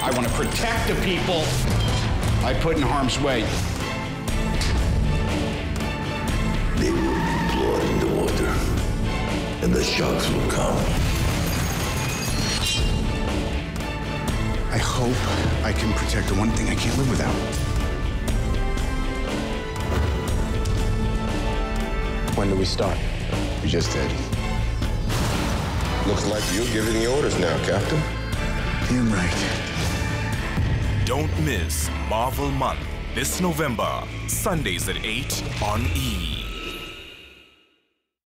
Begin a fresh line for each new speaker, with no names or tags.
I want to protect the people I put in harm's way.
There will be blood in the water, and the sharks will come.
I hope I can protect the one thing I can't live without.
When do we start?
We just did.
Looks like you're giving the orders now, Captain.
You're right.
Don't miss Marvel Month this November, Sundays at 8 on E!